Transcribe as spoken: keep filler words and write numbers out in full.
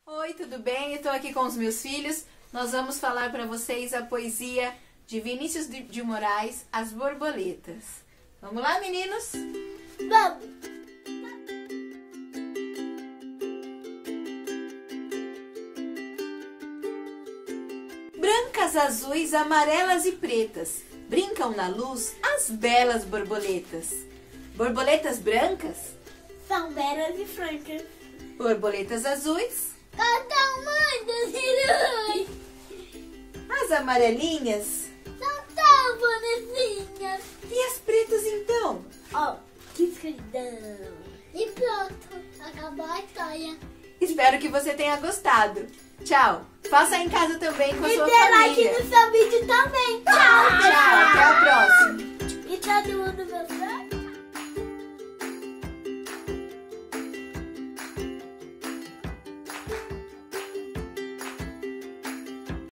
Oi, tudo bem? Estou aqui com os meus filhos. Nós vamos falar para vocês a poesia de Vinícius de Moraes, As Borboletas. Vamos lá, meninos? Vamos! Brancas, azuis, amarelas e pretas, brincam na luz as belas borboletas. Borboletas brancas, São belas e francas. borboletas azuis, Cantam muitas heróis. as amarelinhas São tão bonitinhas. e as pretas então. Ó, que escuridão. E pronto, acabou a história. Espero que você tenha gostado. Tchau! Faça em casa também com a E sua dê like família. no seu vídeo também. Tchau, Tchau, até a próxima. E todo mundo, meu